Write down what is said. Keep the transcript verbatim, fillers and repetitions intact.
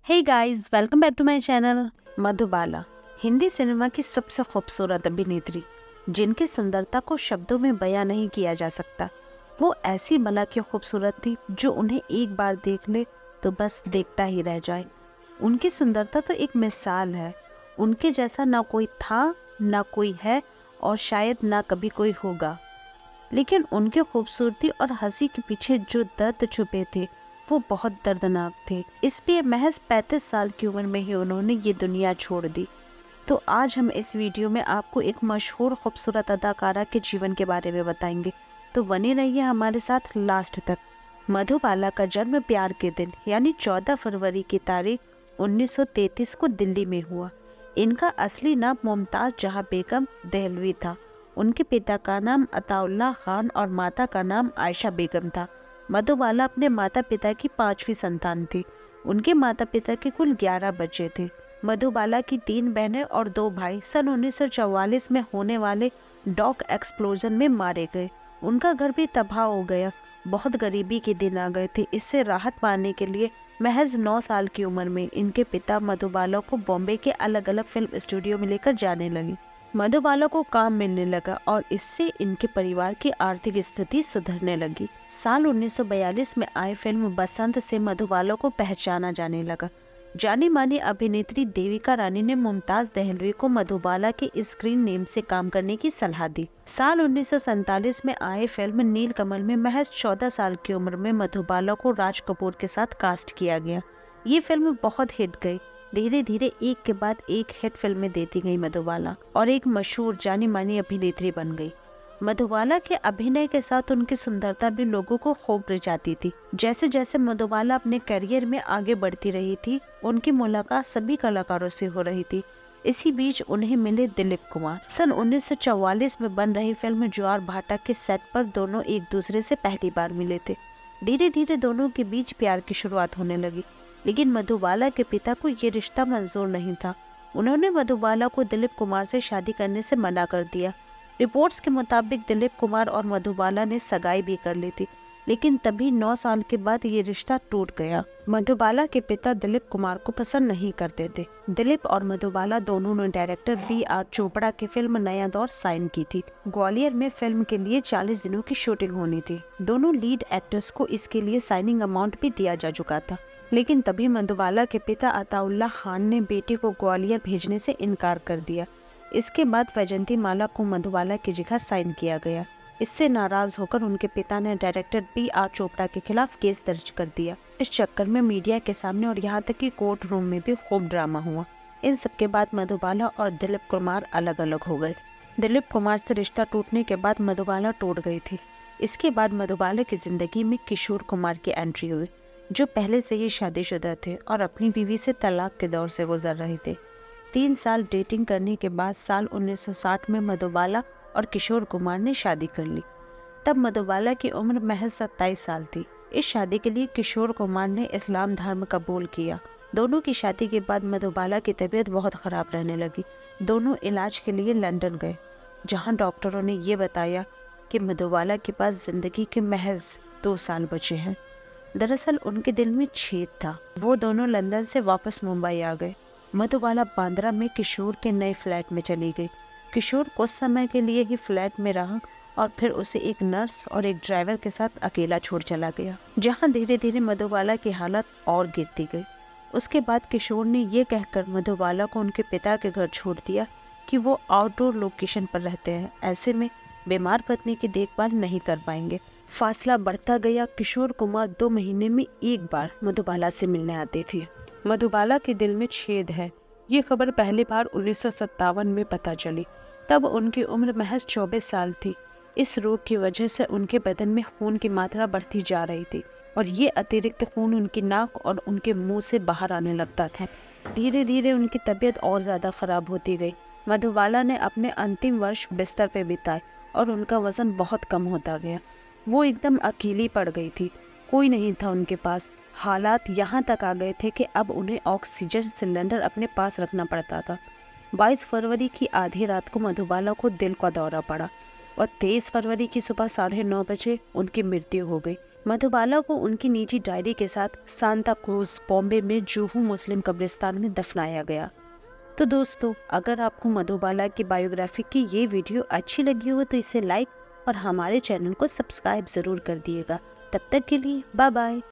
Hey guys, welcome back to my channel. Madhubala Hindi cinema की सबसे खूबसूरत अभिनेत्री, जिनकी सुंदरता को शब्दों में बयां नहीं किया जा सकता। वो ऐसी मला की खूबसूरत थी जो उन्हें एक बार देख ले तो बस देखता ही रह जाए। उनकी सुंदरता तो एक मिसाल है। उनके जैसा ना कोई था, ना कोई है और शायद ना कभी कोई होगा। लेकिन उनकी खूबसूरती और हंसी के पीछे जो दर्द छुपे थे वो बहुत दर्दनाक थे। इसलिए महज पैंतीस साल की उम्र में ही उन्होंने ये दुनिया छोड़ दी। तो आज हम इस वीडियो में आपको एक मशहूर खूबसूरत अदाकारा के जीवन के बारे में बताएंगे, तो बने रहिए हमारे साथ लास्ट तक। मधुबाला का जन्म प्यार के दिन यानी चौदह फरवरी की तारीख उन्नीस सौ तैंतीस को दिल्ली में हुआ। इनका असली नाम मुमताज़ जहां बेगम दहलवी था। उनके पिता का नाम अताउल्लाह खान और माता का नाम आयशा बेगम था। मधुबाला अपने माता पिता की पांचवी संतान थी। उनके माता पिता के कुल ग्यारह बच्चे थे। मधुबाला की तीन बहनें और दो भाई सन उन्नीस सौ चौवालीस में होने वाले डॉक एक्सप्लोजन में मारे गए। उनका घर भी तबाह हो गया। बहुत गरीबी के दिन आ गए थे। इससे राहत पाने के लिए महज नौ साल की उम्र में इनके पिता मधुबाला को बॉम्बे के अलग अलग फिल्म स्टूडियो में लेकर जाने लगे। मधुबाला को काम मिलने लगा और इससे इनके परिवार की आर्थिक स्थिति सुधरने लगी। साल उन्नीस सौ बयालीस में आई फिल्म बसंत से मधुबाला को पहचाना जाने लगा। जानी मानी अभिनेत्री देविका रानी ने मुमताज दहलवी को मधुबाला के स्क्रीन नेम से काम करने की सलाह दी। साल उन्नीस सौ सैंतालीस में आई फिल्म नीलकमल में महज चौदह साल की उम्र में मधुबाला को राज कपूर के साथ कास्ट किया गया। ये फिल्म बहुत हिट गई। धीरे धीरे एक के बाद एक हिट फिल्में देती गई मधुबाला और एक मशहूर जानी मानी अभिनेत्री बन गई। मधुबाला के अभिनय के साथ उनकी सुंदरता भी लोगों को खूब रिझाती थी। जैसे जैसे मधुबाला अपने करियर में आगे बढ़ती रही थी, उनकी मुलाकात सभी कलाकारों से हो रही थी। इसी बीच उन्हें मिले दिलीप कुमार। सन उन्नीस सौ चौवालीस में बन रही फिल्म ज्वार भाटा के सेट पर दोनों एक दूसरे से पहली बार मिले थे। धीरे धीरे दोनों के बीच प्यार की शुरुआत होने लगी, लेकिन मधुबाला के पिता को ये रिश्ता मंजूर नहीं था। उन्होंने मधुबाला को दिलीप कुमार से शादी करने से मना कर दिया। रिपोर्ट्स के मुताबिक दिलीप कुमार और मधुबाला ने सगाई भी कर ली थी, लेकिन तभी नौ साल के बाद ये रिश्ता टूट गया। मधुबाला के पिता दिलीप कुमार को पसंद नहीं करते थे। दिलीप और मधुबाला दोनों ने डायरेक्टर बी आर चोपड़ा की फिल्म नया दौर साइन की थी। ग्वालियर में फिल्म के लिए चालीस दिनों की शूटिंग होनी थी। दोनों लीड एक्टर्स को इसके लिए साइनिंग अमाउंट भी दिया जा चुका था, लेकिन तभी मधुबाला के पिता अताउल्लाह खान ने बेटी को ग्वालियर भेजने से इनकार कर दिया। इसके बाद वैजंती माला को मधुबाला की जगह साइन किया गया। इससे नाराज होकर उनके पिता ने डायरेक्टर बी आर चोपड़ा के खिलाफ केस दर्ज कर दिया। इस चक्कर में मीडिया के सामने और यहाँ तक कि कोर्ट रूम में भी खूब ड्रामा हुआ। इन सब के बाद मधुबाला और दिलीप कुमार अलग अलग हो गए। दिलीप कुमार से रिश्ता टूटने के बाद मधुबाला टूट गई थी। इसके बाद मधुबाला की जिंदगी में किशोर कुमार की एंट्री हुई, जो पहले से ही शादीशुदा थे और अपनी बीवी से तलाक के दौर से गुजर रहे थे। तीन साल डेटिंग करने के बाद साल उन्नीस सौ साठ में मधुबाला और किशोर कुमार ने शादी कर ली। तब मधुबाला की उम्र महज सत्ताईस साल थी। इस शादी के लिए किशोर कुमार ने इस्लाम धर्म कबूल किया। दोनों की शादी के बाद मधुबाला की तबीयत बहुत ख़राब रहने लगी। दोनों इलाज के लिए लंदन गए, जहां डॉक्टरों ने ये बताया कि मधुबाला के पास ज़िंदगी के महज दो साल बचे हैं। दरअसल उनके दिल में छेद था। वो दोनों लंदन से वापस मुंबई आ गए। मधुबाला बांद्रा में किशोर के नए फ्लैट में चली गई। किशोर कुछ समय के लिए ही फ्लैट में रहा और फिर उसे एक नर्स और एक ड्राइवर के साथ अकेला छोड़ चला गया, जहां धीरे धीरे मधुबाला की हालत और गिरती गई। उसके बाद किशोर ने ये कहकर मधुबाला को उनके पिता के घर छोड़ दिया कि वो आउटडोर लोकेशन पर रहते हैं, ऐसे में बीमार पत्नी की देखभाल नहीं कर पाएंगे। फासला बढ़ता गया। किशोर कुमार दो महीने में एक बार मधुबाला से मिलने आते थे। मधुबाला के दिल में छेद है, ये खबर पहली बार उन्नीस सौ सत्तावन में पता चली। तब उनकी उम्र महज चौबीस साल थी। इस रोग की वजह से उनके बदन में खून की मात्रा बढ़ती जा रही थी और ये अतिरिक्त खून उनकी नाक और उनके मुंह से बाहर आने लगता था। धीरे धीरे उनकी तबीयत और ज़्यादा ख़राब होती गई। मधुबाला ने अपने अंतिम वर्ष बिस्तर पर बिताए और उनका वज़न बहुत कम होता गया। वो एकदम अकेली पड़ गई थी। कोई नहीं था उनके पास। हालात यहाँ तक आ गए थे कि अब उन्हें ऑक्सीजन सिलेंडर अपने पास रखना पड़ता था। बाईस फरवरी की आधी रात को मधुबाला को दिल का दौरा पड़ा और तेईस फरवरी की सुबह साढ़े नौ बजे उनकी मृत्यु हो गई। मधुबाला को उनकी निजी डायरी के साथ सांता क्रूज बॉम्बे में जुहू मुस्लिम कब्रिस्तान में दफनाया गया। तो दोस्तों, अगर आपको मधुबाला की बायोग्राफी की ये वीडियो अच्छी लगी हो तो इसे लाइक और हमारे चैनल को सब्सक्राइब ज़रूर कर दिएगा। तब तक के लिए बाय बाय।